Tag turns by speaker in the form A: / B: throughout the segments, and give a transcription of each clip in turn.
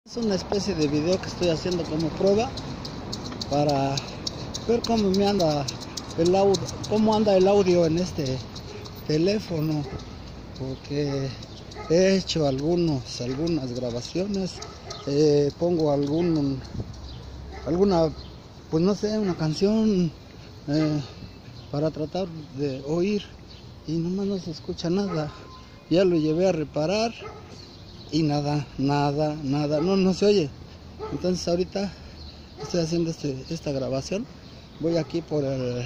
A: Es una especie de video que estoy haciendo como prueba para ver cómo me anda el audio, cómo anda el audio en este teléfono, porque he hecho algunas grabaciones, pongo alguna, pues no sé, una canción para tratar de oír y nomás no se escucha nada. Ya lo llevé a reparar y nada, no se oye. Entonces ahorita estoy haciendo esta grabación. Voy aquí por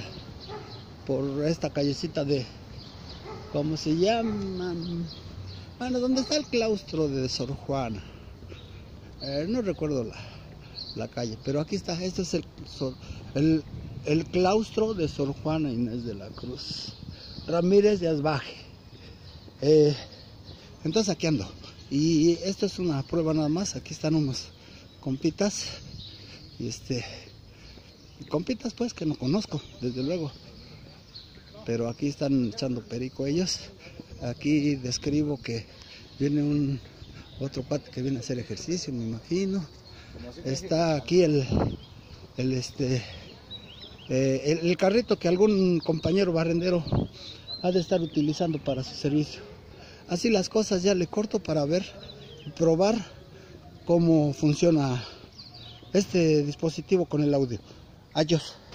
A: esta callecita de, ¿cómo se llama? Bueno, donde está el claustro de Sor Juana. No recuerdo la calle, pero aquí está. Este es el claustro de Sor Juana Inés de la Cruz Ramírez de Asbaje. Entonces aquí ando. Y esto es una prueba nada más. Aquí están unos compitas. Y compitas pues que no conozco, desde luego. Pero aquí están echando perico ellos. Aquí describo que viene otro cuate que viene a hacer ejercicio, me imagino. Está aquí el carrito que algún compañero barrendero ha de estar utilizando para su servicio. Así las cosas, ya le corto para probar cómo funciona este dispositivo con el audio. Adiós.